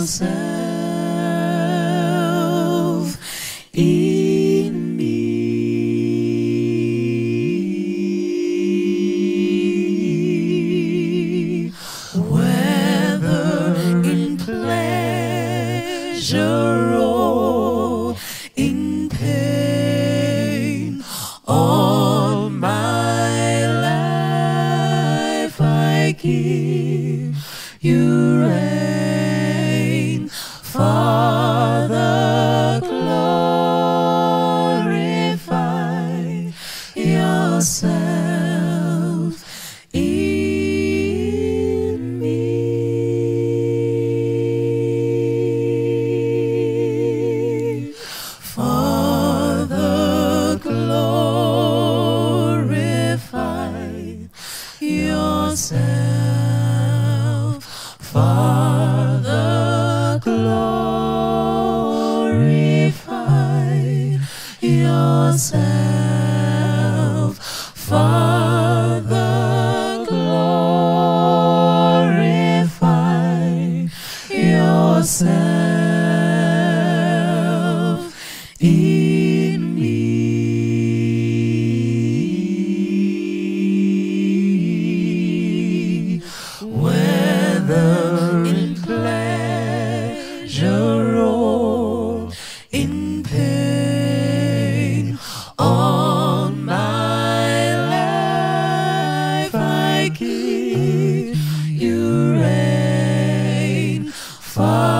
yourself in me. Whether in pleasure or in pain, all my life I give you reign. Father, glorify yourself in me. Father, glorify yourself. Father, glorify yourself. Father, glorify yourself in me. Whether in pleasure or in pain, all my life I give you reign.